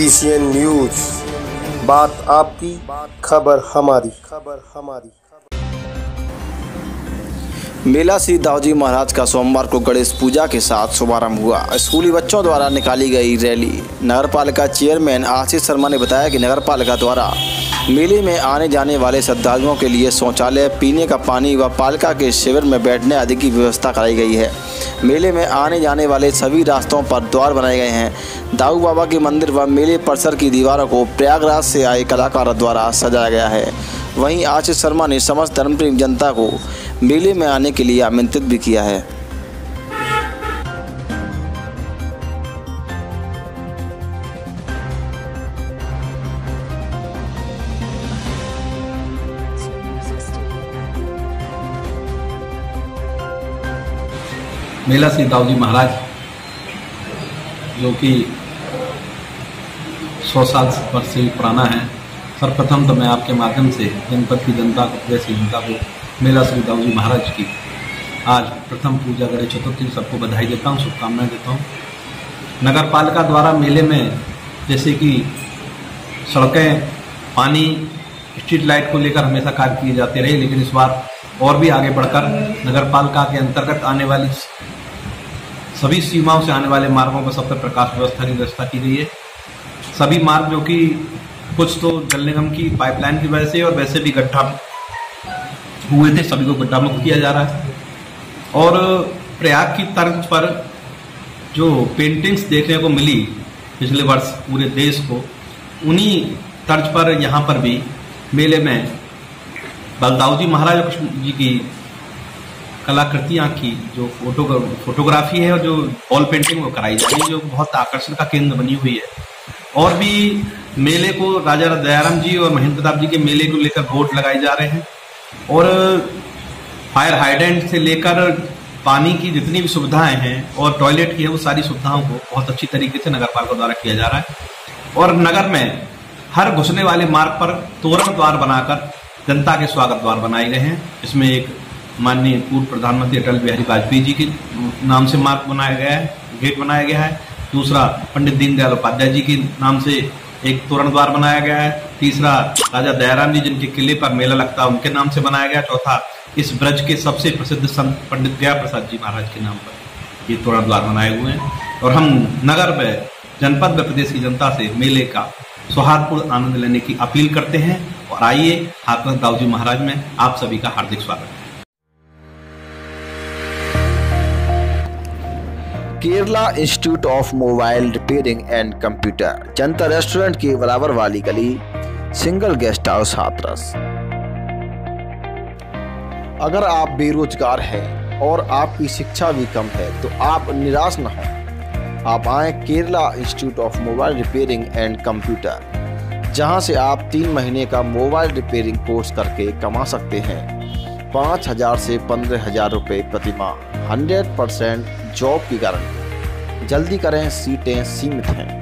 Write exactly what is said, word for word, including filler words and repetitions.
B C N news, बात आपकी, खबर हमारी। खबर हमारी मेला श्री दाऊजी महाराज का सोमवार को गणेश पूजा के साथ शुभारंभ हुआ। स्कूली बच्चों द्वारा निकाली गई रैली। नगर पालिका चेयरमैन आशीष शर्मा ने बताया कि नगर पालिका द्वारा मेले में आने जाने वाले श्रद्धालुओं के लिए शौचालय, पीने का पानी व पालिका के शिविर में बैठने आदि की व्यवस्था कराई गई है। मेले में आने जाने वाले सभी रास्तों पर द्वार बनाए गए हैं। दाऊ बाबा के मंदिर व मेले परिसर की दीवारों को प्रयागराज से आए कलाकारों द्वारा सजाया गया है। वहीं आशीष शर्मा ने समस्त धर्मप्रेमी जनता को मेले में आने के लिए आमंत्रित भी किया है। मेला श्री दाऊजी महाराज जो कि सौ साल वर्ष से पुराना है। सर्वप्रथम तो मैं आपके माध्यम से जनपद की जनता को, प्रदेश की जनता को मेला श्री दाऊजी महाराज की आज प्रथम पूजा गणेश चतुर्थी सबको बधाई देता हूँ, शुभकामनाएं देता हूँ। नगर पालिका द्वारा मेले में जैसे कि सड़कें, पानी, स्ट्रीट लाइट को लेकर हमेशा कार्य किए जाते रहे, लेकिन इस बार और भी आगे बढ़कर नगर पालिका के अंतर्गत आने वाली सभी सीमाओं से आने वाले मार्गों पर सब पर प्रकाश व्यवस्था की व्यवस्था की गई है। सभी मार्ग जो कि कुछ तो जल निगम की पाइपलाइन की वजह से और वैसे भी गड्ढा हुए थे, सभी को गड्ढा मुक्त किया जा रहा है। और प्रयाग की तर्ज पर जो पेंटिंग्स देखने को मिली पिछले वर्ष पूरे देश को, उन्हीं तर्ज पर यहाँ पर भी मेले में दाऊजी महाराज जी की कलाकृतियाँ की जो फोटो फोटोग्राफी है और जो वॉल पेंटिंग वो कराई जा रही है, जो बहुत आकर्षण का केंद्र बनी हुई है। और भी मेले को राजा दयाराम जी और महेंद्र प्रताप जी के मेले को लेकर बोर्ड लगाए जा रहे हैं। और फायर हाइडेंट से लेकर पानी की जितनी भी सुविधाएं हैं और टॉयलेट की है, वो सारी सुविधाओं को बहुत अच्छी तरीके से नगर पालिका द्वारा किया जा रहा है। और नगर में हर घुसने वाले मार्ग पर तोरण द्वार बनाकर जनता के स्वागत द्वार बनाए गए हैं। इसमें एक माननीय पूर्व प्रधानमंत्री अटल बिहारी वाजपेयी जी के नाम से मार्ग बनाया गया है, गेट बनाया गया है। दूसरा पंडित दीनदयाल उपाध्याय जी के नाम से एक तोरण द्वार बनाया गया है। तीसरा राजा दयाराम जी जिनके किले पर मेला लगता है उनके नाम से बनाया गया। चौथा इस ब्रज के सबसे प्रसिद्ध संत पंडित गया प्रसाद जी महाराज के नाम पर ये तोरण द्वार बनाए हुए हैं। और हम नगर में, जनपद में, प्रदेश की जनता से मेले का सौहार्दपूर्ण आनंद लेने की अपील करते हैं। और आइए हाथरस दाऊजी महाराज में आप सभी का हार्दिक स्वागत है। Kerala institute of mobile repairing and computer, Janta restaurant के बराबर वाली गली, सिंगल गेस्ट हाउस, हाथरस। अगर आप बेरोजगार हैं और आपकी शिक्षा भी कम है तो आप निराश न हों। आप आएँ Kerala institute of mobile repairing and computer, जहां से आप तीन महीने का मोबाइल रिपेयरिंग कोर्स करके कमा सकते हैं पाँच हजार से पंद्रह हजार रुपये प्रति माह। हंड्रेड परसेंट जॉब की गारंटी। जल्दी करें, सीटें सीमित हैं।